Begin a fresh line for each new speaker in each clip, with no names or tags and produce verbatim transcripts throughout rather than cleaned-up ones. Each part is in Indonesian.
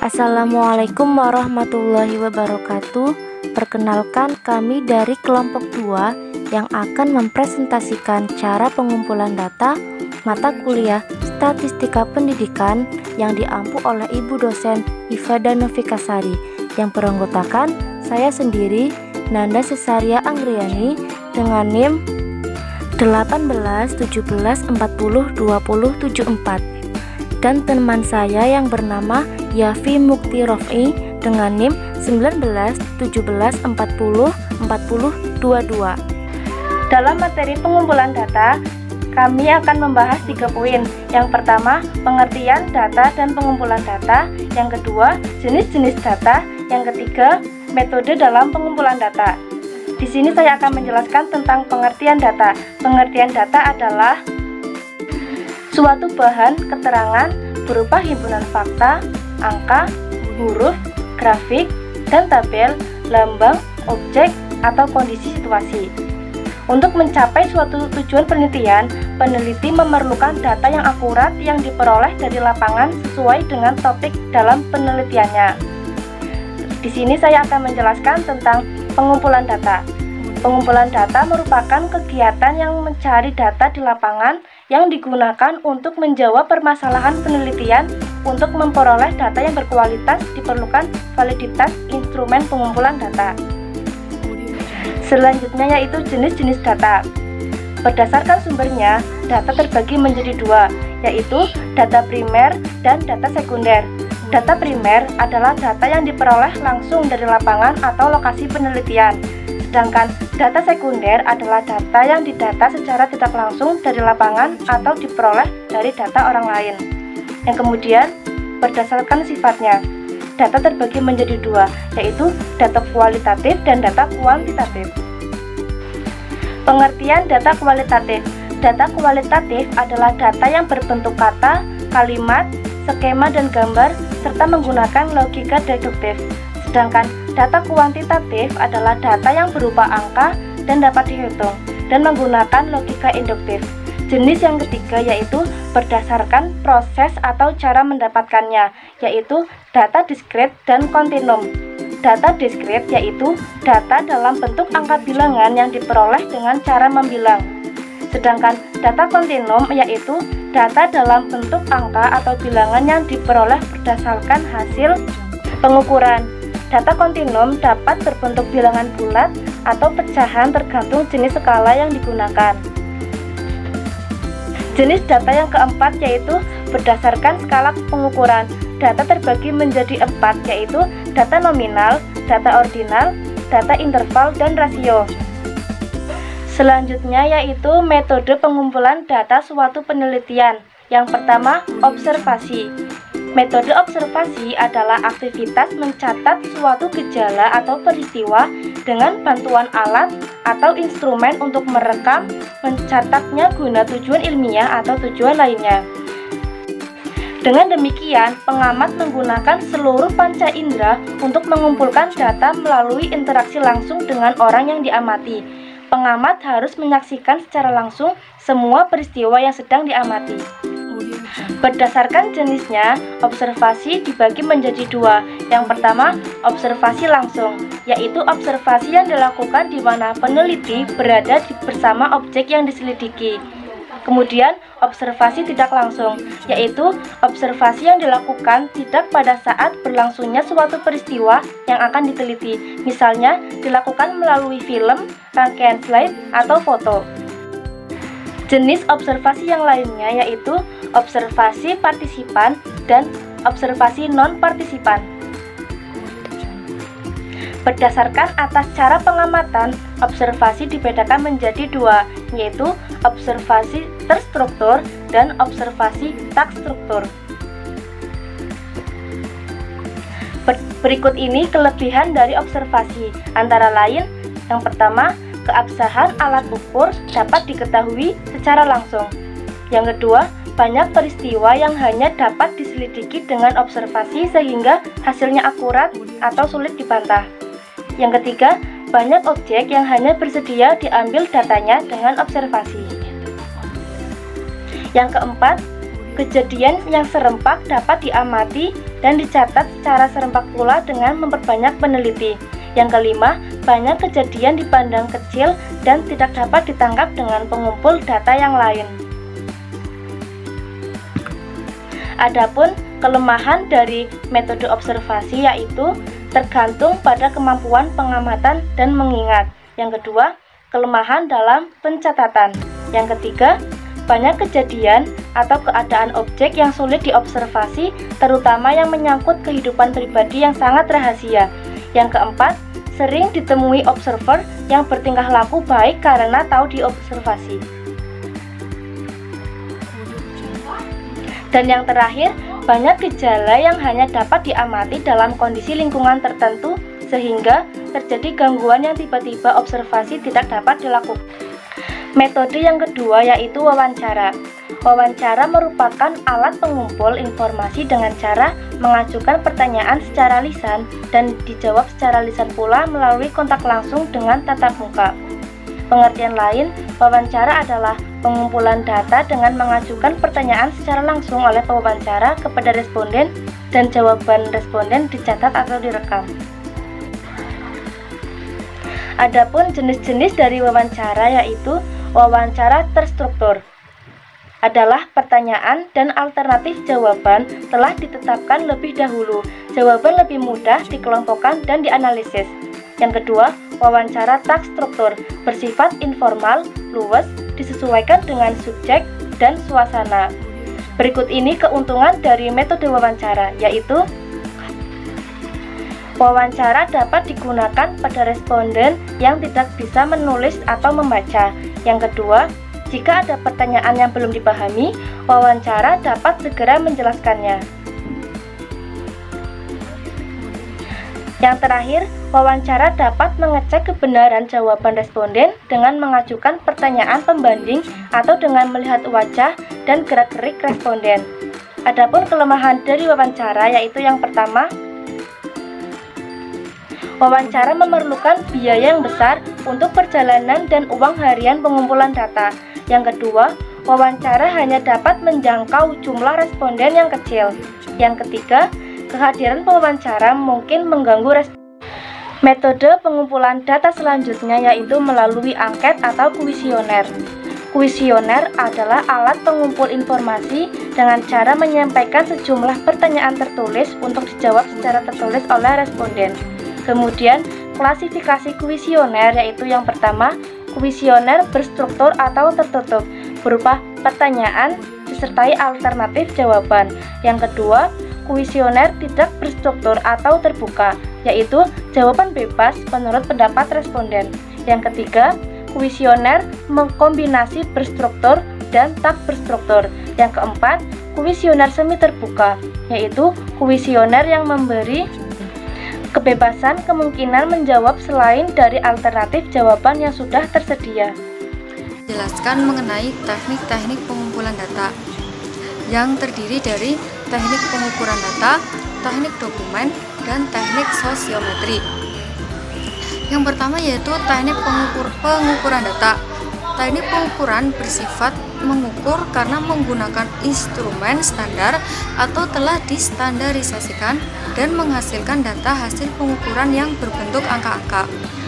Assalamualaikum warahmatullahi wabarakatuh. Perkenalkan, kami dari kelompok dua yang akan mempresentasikan cara pengumpulan data mata kuliah Statistika Pendidikan yang diampu oleh Ibu dosen Ifada Novikasari, yang beranggotakan saya sendiri, Nanda Cesaria Anggriani, dengan N I M delapan belas tujuh belas empat puluh dua puluh tujuh puluh empat, dan teman saya yang bernama Yafi Mukti Rof'i dengan N I M sembilan belas tujuh belas empat puluh empat puluh dua puluh dua. Dalam materi pengumpulan data, kami akan membahas tiga poin. Yang pertama, pengertian data dan pengumpulan data. Yang kedua, jenis-jenis data. Yang ketiga, metode dalam pengumpulan data. Di sini saya akan menjelaskan tentang pengertian data. Pengertian data adalah suatu bahan keterangan berupa himpunan fakta, angka, huruf, grafik, dan tabel, lambang, objek, atau kondisi situasi. Untuk mencapai suatu tujuan penelitian, peneliti memerlukan data yang akurat yang diperoleh dari lapangan sesuai dengan topik dalam penelitiannya. Di sini saya akan menjelaskan tentang pengumpulan data. Pengumpulan data merupakan kegiatan yang mencari data di lapangan yang digunakan untuk menjawab permasalahan penelitian. Untuk memperoleh data yang berkualitas, diperlukan validitas instrumen pengumpulan data. Selanjutnya yaitu jenis-jenis data. Berdasarkan sumbernya, data terbagi menjadi dua, yaitu data primer dan data sekunder. Data primer adalah data yang diperoleh langsung dari lapangan atau lokasi penelitian. Sedangkan data sekunder adalah data yang didata secara tidak langsung dari lapangan atau diperoleh dari data orang lain. Yang kemudian, berdasarkan sifatnya, data terbagi menjadi dua, yaitu data kualitatif dan data kuantitatif. Pengertian data kualitatif. Data kualitatif adalah data yang berbentuk kata, kalimat, skema, dan gambar, serta menggunakan logika deduktif. Sedangkan data kuantitatif adalah data yang berupa angka dan dapat dihitung, dan menggunakan logika induktif. Jenis yang ketiga yaitu berdasarkan proses atau cara mendapatkannya, yaitu data diskrit dan kontinum. Data diskrit yaitu data dalam bentuk angka bilangan yang diperoleh dengan cara membilang. Sedangkan data kontinum yaitu data dalam bentuk angka atau bilangan yang diperoleh berdasarkan hasil pengukuran. Data kontinum dapat berbentuk bilangan bulat atau pecahan tergantung jenis skala yang digunakan. Jenis data yang keempat yaitu berdasarkan skala pengukuran. Data terbagi menjadi empat, yaitu data nominal, data ordinal, data interval, dan rasio. Selanjutnya yaitu metode pengumpulan data suatu penelitian. Yang pertama, observasi. Metode observasi adalah aktivitas mencatat suatu gejala atau peristiwa dengan bantuan alat atau instrumen untuk merekam, mencatatnya guna tujuan ilmiah atau tujuan lainnya. Dengan demikian, pengamat menggunakan seluruh panca indera untuk mengumpulkan data melalui interaksi langsung dengan orang yang diamati. Pengamat harus menyaksikan secara langsung semua peristiwa yang sedang diamati. Berdasarkan jenisnya, observasi dibagi menjadi dua. Yang pertama, observasi langsung, yaitu observasi yang dilakukan di mana peneliti berada di bersama objek yang diselidiki. Kemudian, observasi tidak langsung, yaitu observasi yang dilakukan tidak pada saat berlangsungnya suatu peristiwa yang akan diteliti, misalnya dilakukan melalui film, rangkaian slide, atau foto. Jenis observasi yang lainnya yaitu observasi partisipan dan observasi non-partisipan. Berdasarkan atas cara pengamatan, observasi dibedakan menjadi dua, yaitu observasi terstruktur dan observasi tak struktur. Berikut ini kelebihan dari observasi, antara lain, yang pertama, keabsahan alat ukur dapat diketahui secara langsung. Yang kedua, banyak peristiwa yang hanya dapat diselidiki dengan observasi sehingga hasilnya akurat atau sulit dibantah. Yang ketiga, banyak objek yang hanya bersedia diambil datanya dengan observasi. Yang keempat, kejadian yang serempak dapat diamati dan dicatat secara serempak pula dengan memperbanyak peneliti. Yang kelima, banyak kejadian dipandang kecil dan tidak dapat ditangkap dengan pengumpul data yang lain. Adapun kelemahan dari metode observasi yaitu tergantung pada kemampuan pengamatan dan mengingat. Yang kedua, kelemahan dalam pencatatan. Yang ketiga, banyak kejadian atau keadaan objek yang sulit diobservasi, terutama yang menyangkut kehidupan pribadi yang sangat rahasia. Yang keempat, sering ditemui observer yang bertingkah laku baik karena tahu diobservasi. Dan yang terakhir, banyak gejala yang hanya dapat diamati dalam kondisi lingkungan tertentu sehingga terjadi gangguan yang tiba-tiba observasi tidak dapat dilakukan. Metode yang kedua yaitu wawancara. Wawancara merupakan alat pengumpul informasi dengan cara mengajukan pertanyaan secara lisan dan dijawab secara lisan pula melalui kontak langsung dengan tatap muka. Pengertian lain, wawancara adalah pengumpulan data dengan mengajukan pertanyaan secara langsung oleh pewawancara kepada responden dan jawaban responden dicatat atau direkam. Adapun jenis-jenis dari wawancara yaitu wawancara terstruktur. Adalah pertanyaan dan alternatif jawaban telah ditetapkan lebih dahulu. Jawaban lebih mudah dikelompokkan dan dianalisis. Yang kedua, wawancara tak struktur, bersifat informal, luwes, disesuaikan dengan subjek dan suasana. Berikut ini keuntungan dari metode wawancara, yaitu wawancara dapat digunakan pada responden yang tidak bisa menulis atau membaca. Yang kedua, jika ada pertanyaan yang belum dipahami, wawancara dapat segera menjelaskannya. Yang terakhir, wawancara dapat mengecek kebenaran jawaban responden dengan mengajukan pertanyaan pembanding atau dengan melihat wajah dan gerak-gerik responden. Adapun kelemahan dari wawancara yaitu yang pertama, wawancara memerlukan biaya yang besar untuk perjalanan dan uang harian pengumpulan data. Yang kedua, wawancara hanya dapat menjangkau jumlah responden yang kecil. Yang ketiga, kehadiran pewawancara mungkin mengganggu responden. Metode pengumpulan data selanjutnya yaitu melalui angket atau kuesioner. Kuesioner adalah alat pengumpul informasi dengan cara menyampaikan sejumlah pertanyaan tertulis untuk dijawab secara tertulis oleh responden. Kemudian, klasifikasi kuesioner yaitu yang pertama, kuesioner berstruktur atau tertutup, berupa pertanyaan disertai alternatif jawaban. Yang kedua, kuesioner tidak berstruktur atau terbuka, yaitu jawaban bebas menurut pendapat responden. Yang ketiga, kuesioner mengkombinasi berstruktur dan tak berstruktur. Yang keempat, kuesioner semi terbuka, yaitu kuesioner yang memberi kebebasan kemungkinan menjawab selain dari alternatif jawaban yang sudah tersedia.
Jelaskan mengenai teknik-teknik pengumpulan data yang terdiri dari teknik pengukuran data, teknik dokumen, dan teknik sosiometri. Yang pertama yaitu teknik pengukur, pengukuran data. Teknik pengukuran bersifat mengukur karena menggunakan instrumen standar atau telah distandarisasikan dan menghasilkan data hasil pengukuran yang berbentuk angka-angka.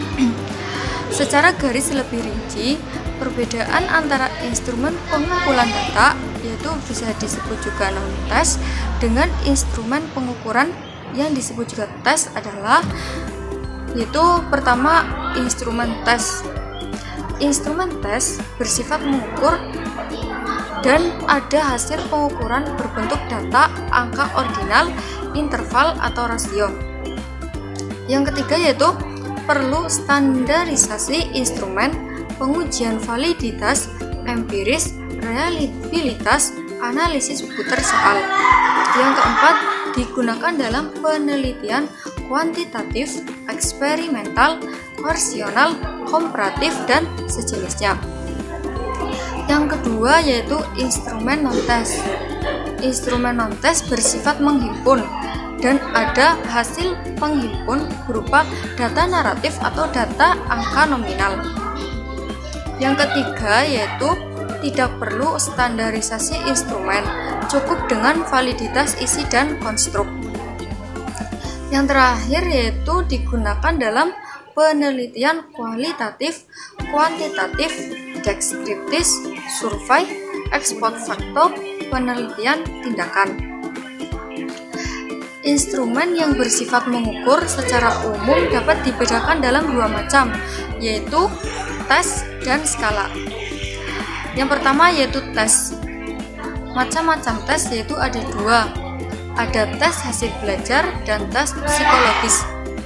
Secara garis lebih rinci, perbedaan antara instrumen pengumpulan data, yaitu bisa disebut juga non-tes, dengan instrumen pengukuran yang disebut juga tes adalah, yaitu pertama instrumen tes. Instrumen tes bersifat mengukur dan ada hasil pengukuran berbentuk data, angka ordinal, interval, atau rasio. Yang ketiga yaitu perlu standarisasi instrumen, pengujian validitas, empiris, reliabilitas, analisis putar soal. Yang keempat, digunakan dalam penelitian kuantitatif, eksperimental, koersional, komparatif, dan sejenisnya. Yang kedua yaitu instrumen non-tes. Instrumen non-tes bersifat menghimpun dan ada hasil penghimpun berupa data naratif atau data angka nominal. Yang ketiga yaitu tidak perlu standarisasi instrumen, cukup dengan validitas isi dan konstruk. Yang terakhir yaitu digunakan dalam penelitian kualitatif, kuantitatif, deskriptif, survei, ex post facto, penelitian tindakan. Instrumen yang bersifat mengukur secara umum dapat dibedakan dalam dua macam, yaitu tes dan skala. Yang pertama yaitu tes. Macam-macam tes yaitu ada dua. Ada tes hasil belajar dan tes psikologis.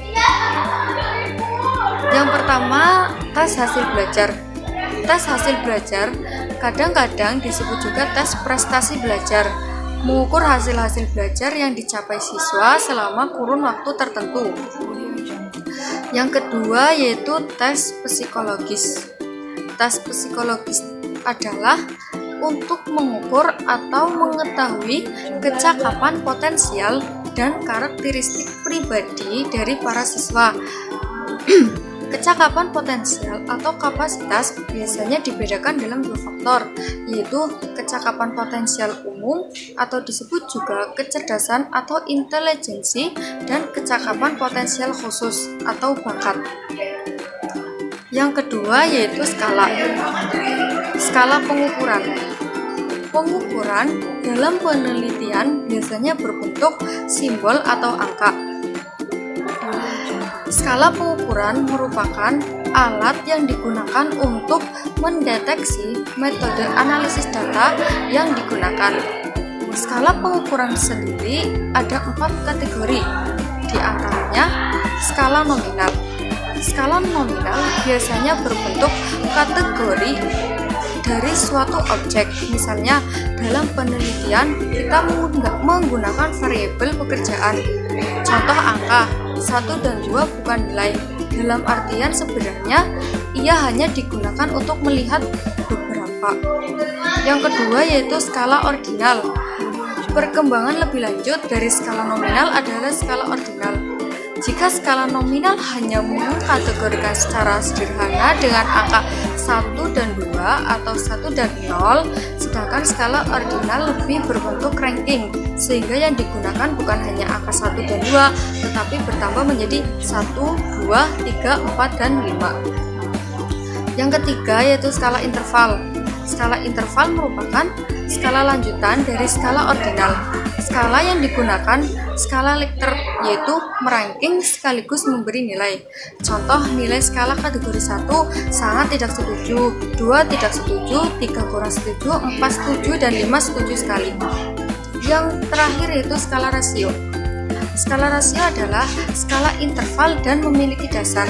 Yang pertama, tes hasil belajar. Tes hasil belajar kadang-kadang disebut juga tes prestasi belajar, mengukur hasil-hasil belajar yang dicapai siswa selama kurun waktu tertentu. Yang kedua yaitu tes psikologis. Tes psikologis adalah untuk mengukur atau mengetahui kecakapan potensial dan karakteristik pribadi dari para siswa. Kecakapan potensial atau kapasitas biasanya dibedakan dalam dua faktor, yaitu kecakapan potensial umum atau disebut juga kecerdasan atau intelijensi, dan kecakapan potensial khusus atau bakat. Yang kedua yaitu skala. Skala pengukuran. Pengukuran dalam penelitian biasanya berbentuk simbol atau angka. Skala pengukuran merupakan alat yang digunakan untuk mendeteksi metode analisis data yang digunakan. Skala pengukuran sendiri ada empat kategori, di antaranya skala nominal. Skala nominal biasanya berbentuk kategori dari suatu objek. Misalnya dalam penelitian kita menggunakan variabel pekerjaan. Contoh angka satu dan dua bukan nilai. Dalam artian sebenarnya ia hanya digunakan untuk melihat beberapa. Yang kedua yaitu skala ordinal. Perkembangan lebih lanjut dari skala nominal adalah skala ordinal. Jika skala nominal hanya mengkategorikan secara sederhana dengan angka satu dan dua atau satu dan nol, sedangkan skala ordinal lebih berbentuk ranking, sehingga yang digunakan bukan hanya angka satu dan dua, tetapi bertambah menjadi satu, dua, tiga, empat, dan lima. Yang ketiga yaitu skala interval. Skala interval merupakan skala lanjutan dari skala ordinal. Skala yang digunakan skala Likert, yaitu meranking sekaligus memberi nilai. Contoh nilai skala kategori satu sangat tidak setuju, dua tidak setuju, tiga kurang setuju, empat setuju, dan lima setuju sekali. Yang terakhir yaitu skala rasio. Skala rasio adalah skala interval dan memiliki dasar.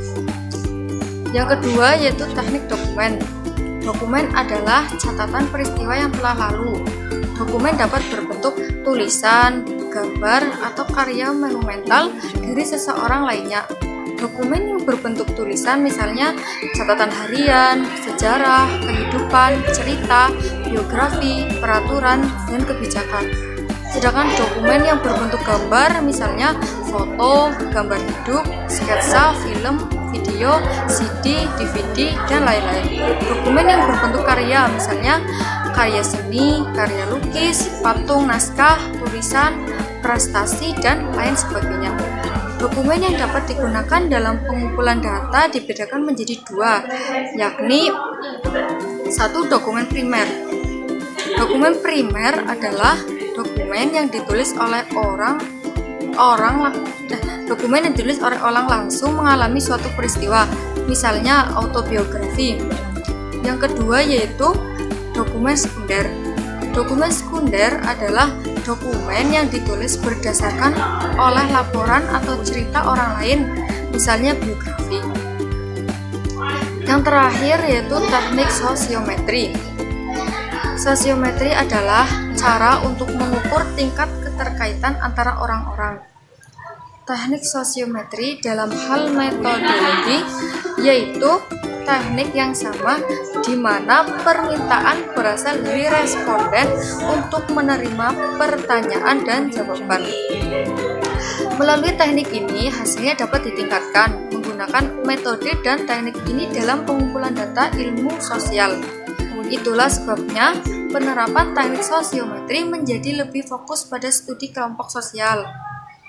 Yang kedua yaitu teknik dokumen. Dokumen adalah catatan peristiwa yang telah lalu. Dokumen dapat berbentuk tulisan, gambar, atau karya monumental dari seseorang lainnya. Dokumen yang berbentuk tulisan misalnya catatan harian, sejarah, kehidupan, cerita, biografi, peraturan, dan kebijakan. Sedangkan dokumen yang berbentuk gambar misalnya foto, gambar hidup, sketsa, film, video, C D, D V D, dan lain-lain. Dokumen yang berbentuk karya misalnya karya seni, karya lukis, patung, naskah, tulisan, prestasi, dan lain sebagainya. Dokumen yang dapat digunakan dalam pengumpulan data dibedakan menjadi dua, yakni satu dokumen primer. Dokumen primer adalah dokumen yang ditulis oleh orang orang dokumen yang ditulis oleh orang langsung mengalami suatu peristiwa, misalnya autobiografi. Yang kedua yaitu dokumen sekunder. Dokumen sekunder adalah dokumen yang ditulis berdasarkan oleh laporan atau cerita orang lain, misalnya biografi. Yang terakhir yaitu teknik sosiometri. Sosiometri adalah cara untuk mengukur tingkat keterkaitan antara orang-orang. Teknik sosiometri dalam hal metodologi yaitu teknik yang sama di mana permintaan berasal dari responden untuk menerima pertanyaan dan jawaban. Melalui teknik ini hasilnya dapat ditingkatkan menggunakan metode dan teknik ini dalam pengumpulan data ilmu sosial. Itulah sebabnya penerapan teknik sosiometri menjadi lebih fokus pada studi kelompok sosial.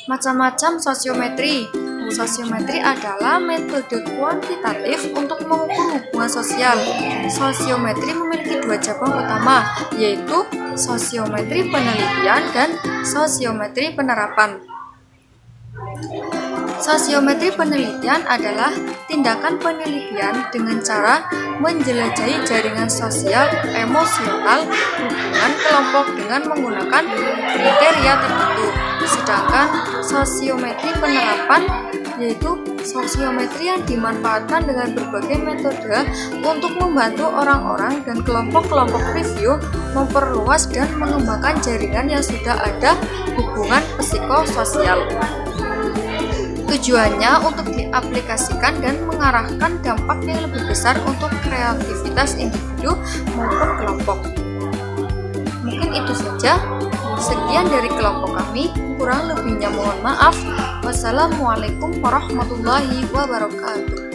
Macam-macam sosiometri. Sosiometri adalah metode kuantitatif untuk mengukur hubungan sosial. Sosiometri memiliki dua cabang utama, yaitu sosiometri penelitian dan sosiometri penerapan. Sosiometri penelitian adalah tindakan penelitian dengan cara menjelajahi jaringan sosial emosional hubungan kelompok dengan menggunakan kriteria tertentu. Sedangkan sosiometri penerapan yaitu sosiometri yang dimanfaatkan dengan berbagai metode untuk membantu orang-orang dan kelompok-kelompok review memperluas dan mengembangkan jaringan yang sudah ada hubungan psikososial. Tujuannya untuk diaplikasikan dan mengarahkan dampak yang lebih besar untuk kreativitas individu maupun kelompok. Mungkin itu saja. Sekian dari kelompok kami. Kurang lebihnya mohon maaf. Wassalamualaikum warahmatullahi wabarakatuh.